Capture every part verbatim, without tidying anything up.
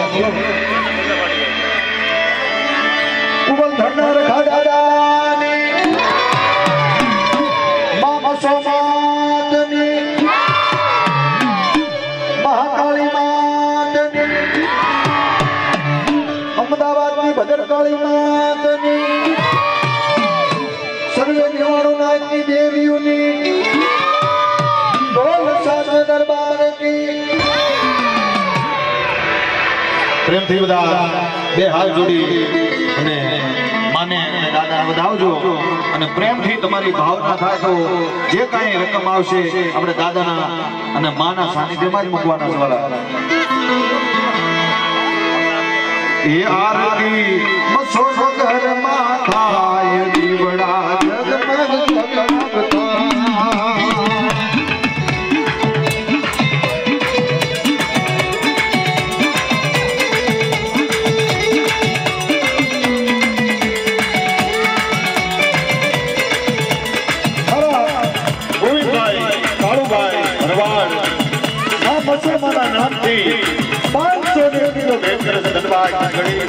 ઉબલ ધરનાર ખાડાની મામા સોમાતની મહાકાળી માતની અમદાવાદની ભદ્રકાળી માતની સર્વે નિવાણો નાયકની દેવીઓની ઢોલ સાથ દરબાર કી પ્રેમથી બધા બે હાથ જોડી અને માને અને દાદા વધાવજો અને પ્રેમથી તમારી ભાવના થાય તો જે કાંઈ રકમ આવશે આપણે દાદાના અને માના સાનિધ્યમાં જ મૂકવાના દ્વારા એ આરતી મસો ઘરમાં થાય દીવડા જગમગ જગમગ મુસલમાના નામથી પાંચસો દેવીનો ભેટ કરે છે ધનબાદ ઘડી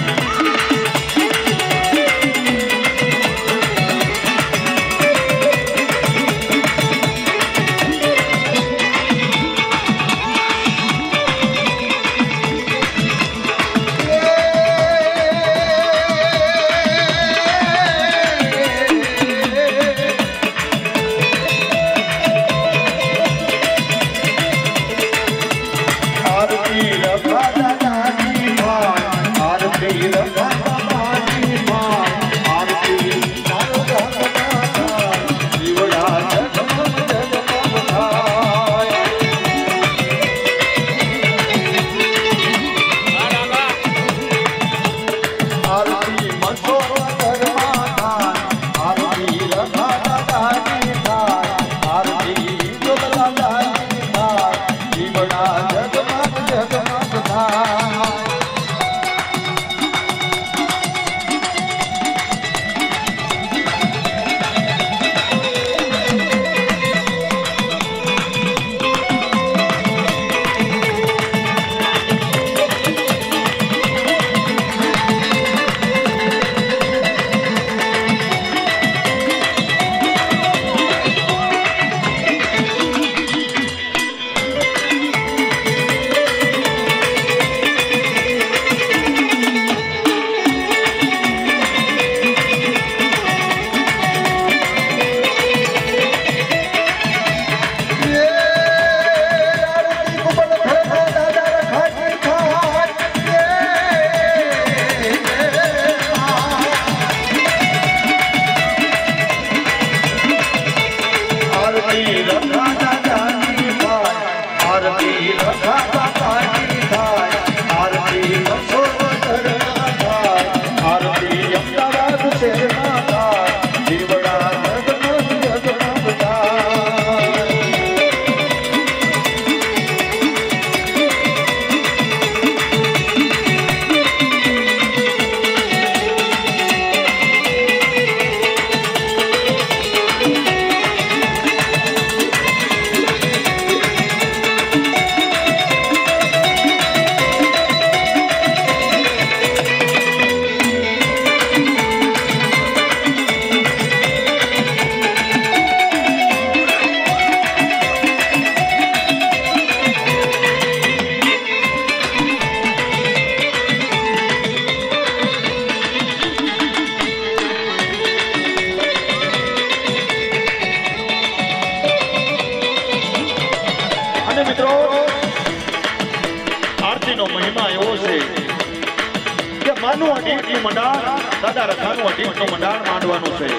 દાદા રખાનું અઢીસનું મંડાણ માંડવાનું છે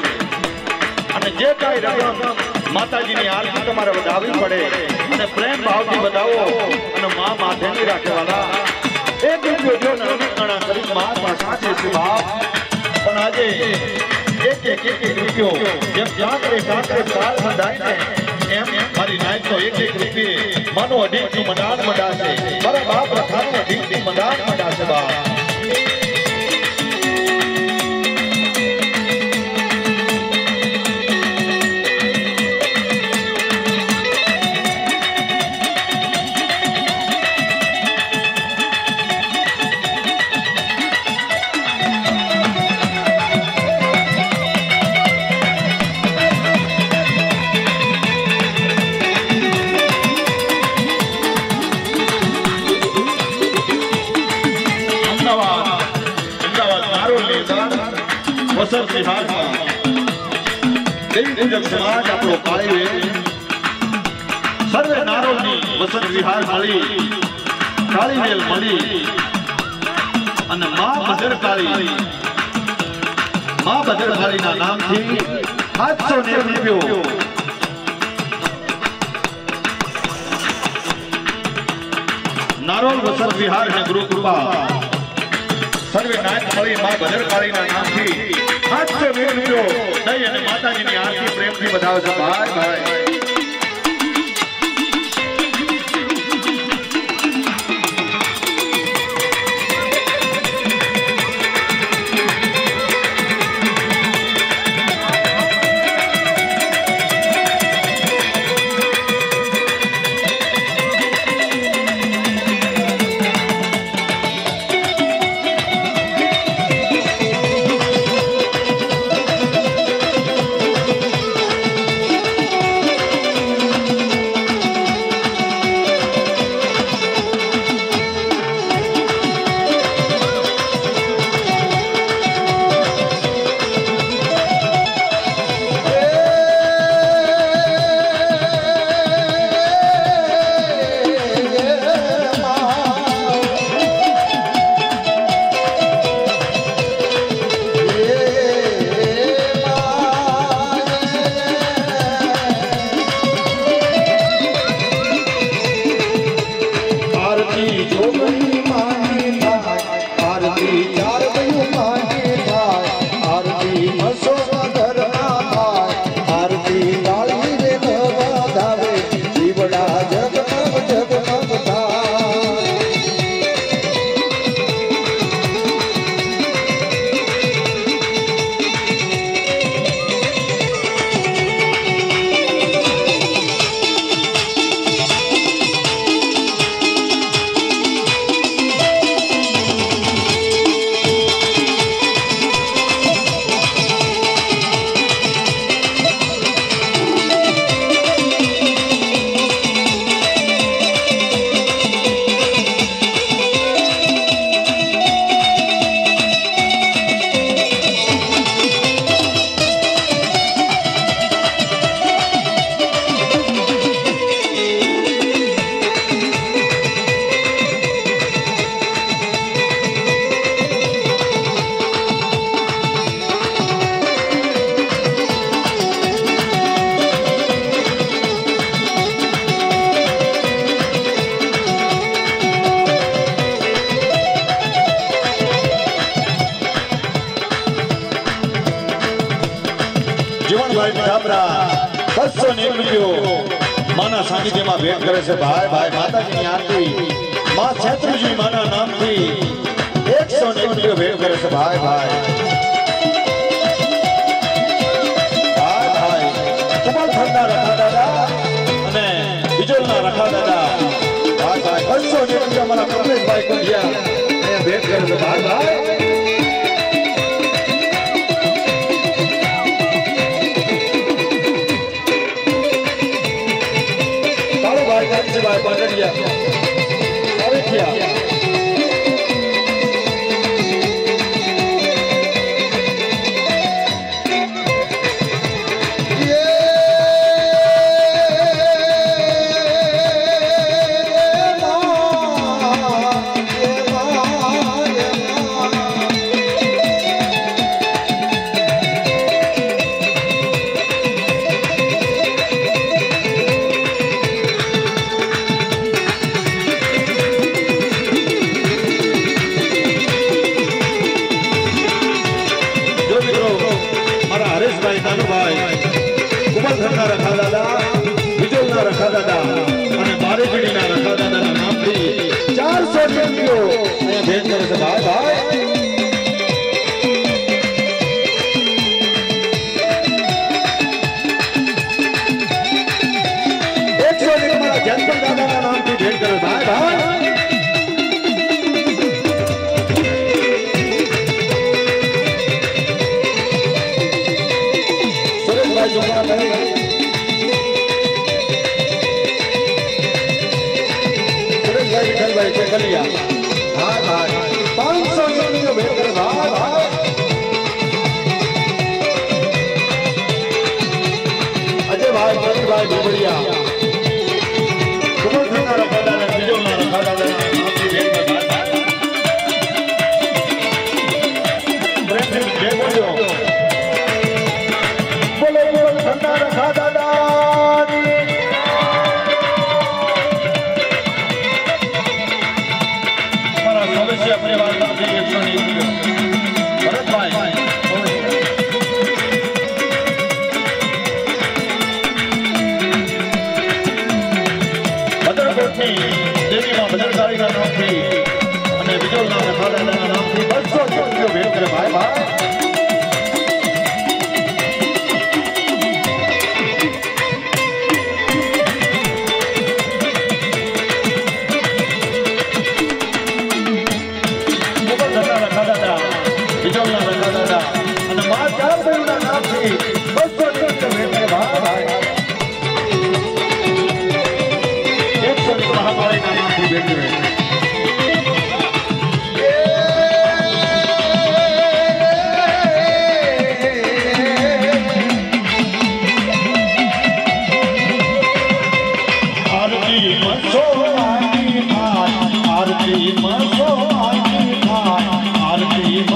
અને જે કાંઈ રકમ માતાજીની આરતી તમારે વધાવવી પડે અને પ્રેમ ભાવથી વધાવો અને મા માથેની રાખેવાલા એક રૂપિયો જો નરમિકણા કરી મા સાચે છે ભાવ પણ આજે એક એક એક એક રૂપિયો જેમ કાંકરે કાંકરે પાર બંધાય ને એમ મારી નાયકનો એક એક રૂપિયે માનું અઢીસનું મંડાણ મંડાશે મારા બાપ રખાનું અઢીસનું મંડાણ મંડાશે બાપ वसंत विहार देवी पूजक समाज आपणो काळीवेल सर्वे नारोनी वसंत विहार मळी काळीवेल मळी અને માં ભદ્રકાળી માં ભદ્રકાળીના નામથી આઠસો નેવું રૂપિયો નારોલ વસંત વિહાર ને ગુરુ કૃપા સર્વે નાયક મળી માં ભદ્રકાળીના નામથી આઠસો નેવું રૂપિયો દઈ અને માતાજીની આરતી પ્રેમથી બધાવે છે ભાઈ ભાઈ बसो ने रुपयो माना सानिध्य में भेंट करे से भाई भाई माताजी की आरती मां छत्रजी माना नाम थी एक सौ ने रुपयो भेंट करे से भाई भाई भाई भाई कमल ठंडा रखा दादा अने बिजोल ना रखा दादा भाई भाई बसो ने रुपयो माना कमलेश भाई को दिया ने भेंट करे से भाई भाई भाई पकड़िया अरे क्या रखा दादा बिजोल ना रखा दादा बारेजड़ी ना रखा दादा ना नाम थी चार सौ रुपयो भेंट करे से भाई भाई एक सौ रुपये हमारा जनपद दादा का नाम थी भेंट करे भाई भाई सुरेश भाई जो भाई चलिया हाँ भाई पाँच सौ रुपये भेंट करे भाई भाई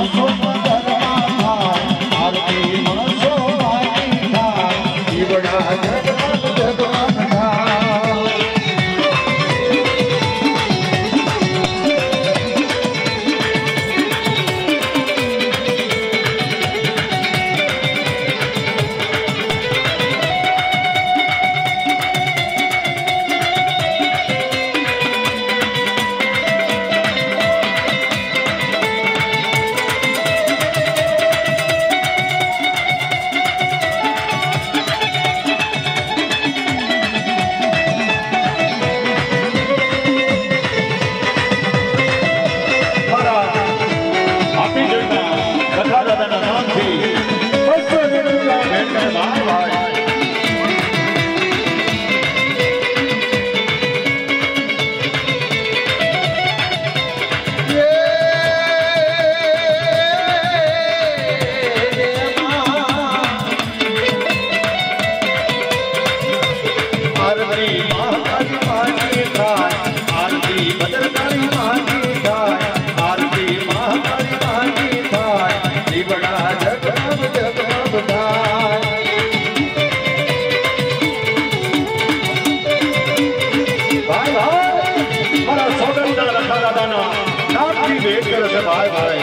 भाई भाई